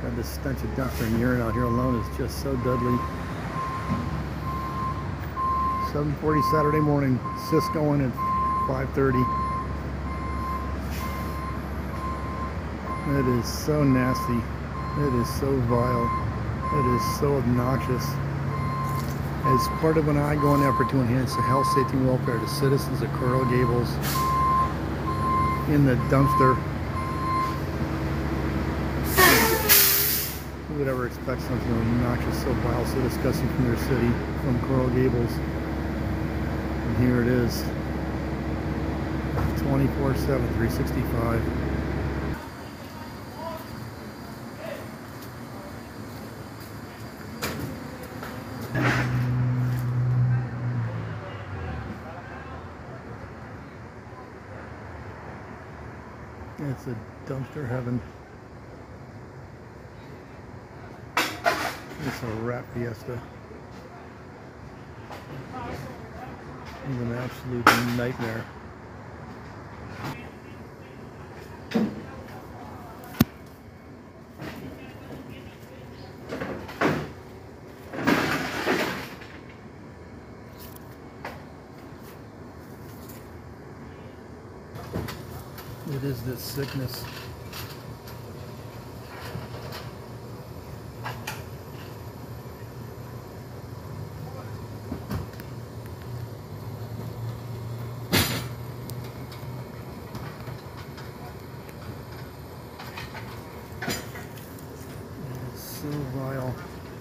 God, the stench of dumpster and urine out here alone is just so deadly. 7:40 Saturday morning, sys going at 5:30. It is so nasty. It is so vile. It is so obnoxious. As part of an ongoing effort to enhance the health, safety, and welfare of the citizens of Coral Gables, in the dumpster, who would ever expect something obnoxious, so vile, so disgusting from their city, from Coral Gables? And here it is, 24/7, 365. It's a dumpster heaven. It's a rat fiesta. It's an absolute nightmare. It is this sickness. It is so vile.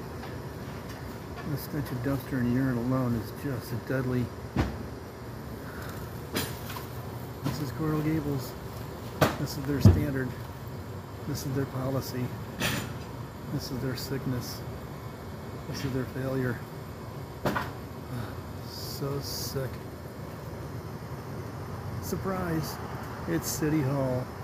The stench of dumpster and urine alone is just deadly. This is Coral Gables. This is their standard. This is their policy. This is their sickness. This is their failure. So sick. Surprise! It's City Hall.